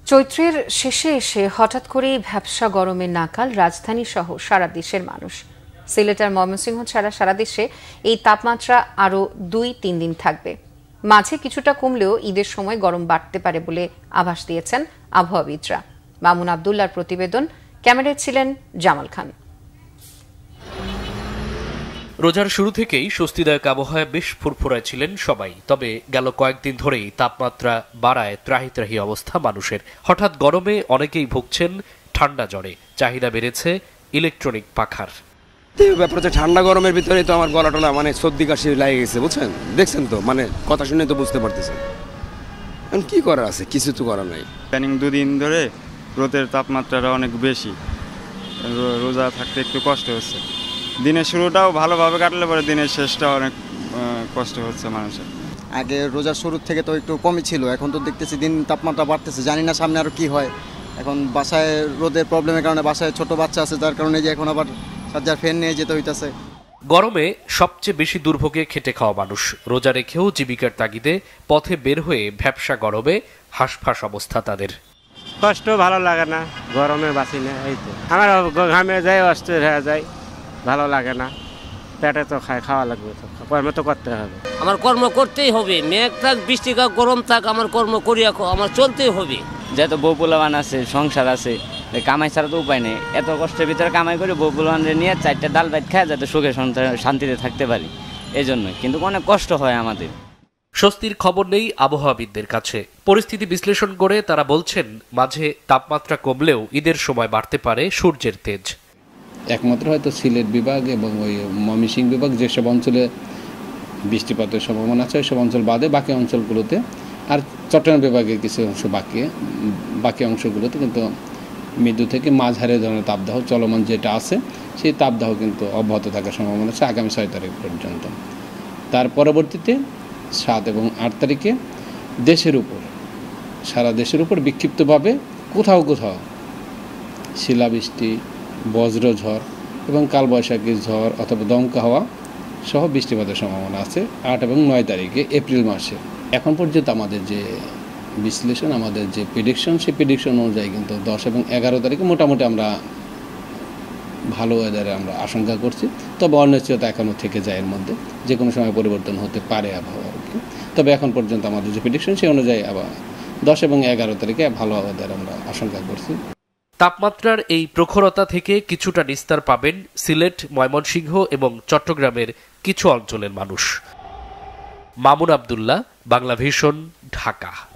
চৈত্রের শেষে এসে হঠাৎ করেই ভ্যাপসা গরমের নাকাল রাজধানী সহ সারা দেশের মানুষ। সিলেট আর ময়মনসিংহ ছাড়া সারা দেশে এই তাপমাত্রা আরও 2-3 দিন থাকবে। মাঝে কিছুটা কমলেও ঈদের সময় গরম বাড়তে পারে বলে আভাস দিয়েছেন আবহাওয়াবিদরা। মামুন আবদুল্লাহর প্রতিবেদন, ক্যামেরায় ছিলেন জামাল খান। রোজার শুরু থেকেই স্বস্তিদায়ক আবহাওয়ায় বেশ ফুরফুরায় ছিলেন সবাই। তবে গেল কয়েকদিন ধরেই তাপমাত্রা বাড়ায় ত্রাহি ত্রাহি অবস্থা মানুষের। হঠাৎ গরমে অনেকেই ভুগছেন ঠান্ডা জ্বরে। চাহিদা বেড়েছে ইলেকট্রনিক পাখার। ব্যাপার হচ্ছে ঠান্ডা গরমের ভিতরে তো আমার গলা টলা সর্দি কাশি লাগে গেছে, বুঝছেন? দেখছেন তো, কথা শুনে তো বুঝতে পারতেছেন। এখন কি করার আছে, কিছু তো করার নাই। প্যানিং 2 দিন ধরে রোদের তাপমাত্রাটা অনেক বেশি, রোজা থাকতে একটু কষ্ট হচ্ছে। দিনের শুরুটাও ভালোভাবে কাটলে পরে দিনের শেষটা অনেক কষ্ট হচ্ছে মানুষের। আগে রোজার শুরু থেকে তো একটু কমই ছিল, এখন তো দেখতেছি দিন তাপমাত্রা বাড়তেছে। জানি না সামনে আরও কি হয়। এখন বাসায় রোদের প্রবলেমের কারণে বাসায় ছোট বাচ্চা আছে, যার কারণে যে এখন আবার সাজ্জার ফ্যান নিয়ে যেতে হইতেছে। গরমে সবচেয়ে বেশি দুর্ভোগে খেটে খাওয়া মানুষ। রোজা রেখেও জীবিকার তাগিদে পথে বের হয়ে ভ্যাপসা গরমে হাঁসফাঁস অবস্থা তাদের। কষ্ট ভালো লাগে না, গরমে বাঁচি না। এই তো আমার ঘামে যায়, অস্থির হয়ে যায়, ভালো লাগে না। পেটে তো খাওয়া লাগবে, তো কর্ম তো করতে হবে। আমার কর্ম করতেই হবে, মেঘ থাক বৃষ্টি থাক গরম থাক, আমার কর্ম করিয়া আমার চলতেই হবে। যেহেতু বউ পোলাবান আছে, সংসার আছে, কামাই ছাড়া তো উপায় নেই। এত কষ্টের ভিতরে কামাই করে বউ পোলাবানরে নিয়ে 4টা ডাল ভাত খায় যাতে সুখে শান্তিতে থাকতে পারি, এই জন্যই। কিন্তু অনেক কষ্ট হয় আমাদের। স্বস্তির খবর নেই আবহাওয়াবিদদের কাছে। পরিস্থিতি বিশ্লেষণ করে তারা বলছেন, মাঝে তাপমাত্রা কমলেও ঈদের সময় বাড়তে পারে সূর্যের তেজ। একমাত্র হয়তো সিলেট বিভাগ এবং ওই ময়মনসিংহ বিভাগ যেসব অঞ্চলে বৃষ্টিপাতের সম্ভাবনা আছে ওইসব অঞ্চল বাদে বাকি অঞ্চলগুলোতে, আর চট্টগ্রাম বিভাগের কিছু অংশ বাকি অংশগুলোতে কিন্তু মৃদু থেকে মাঝারি ধরনের তাপদাহ চলমান যেটা আছে, সেই তাপদাহ কিন্তু অব্যাহত থাকার সম্ভাবনা আছে আগামী 6 তারিখ পর্যন্ত। তার পরবর্তীতে 7 এবং 8 তারিখে সারা দেশের উপর বিক্ষিপ্তভাবে কোথাও কোথাও শিলাবৃষ্টি, বজ্রঝড় এবং কালবৈশাখী ঝড় অথবা দমকা হাওয়া সহ বৃষ্টিপাতের সম্ভাবনা আছে 8 এবং 9 তারিখে এপ্রিল মাসে। এখন পর্যন্ত আমাদের যে বিশ্লেষণ, আমাদের যে প্রেডিকশন, সেই প্রেডিকশন অনুযায়ী কিন্তু 10 এবং 11 তারিখে মোটামুটি আমরা ভালো ওয়েদারে আমরা আশঙ্কা করছি। তবে অনিশ্চয়তা এখনও থেকে যায়, এর মধ্যে যে কোনো সময় পরিবর্তন হতে পারে আবহাওয়া। তবে এখন পর্যন্ত আমাদের যে প্রেডিকশন সেই অনুযায়ী আবার 10 এবং 11 তারিখে ভালো ওয়েদার আমরা আশঙ্কা করছি। তাপমাত্রার এই প্রখরতা থেকে কিছুটা নিস্তার পাবেন সিলেট, ময়মনসিংহ এবং চট্টগ্রামের কিছু অঞ্চলের মানুষ। মামুন আবদুল্লাহ, বাংলা ভিশন, ঢাকা।